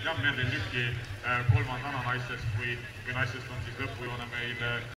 jah, Merlin Lükki kolmandana naistest, kui naistest on siis lõpujoone meil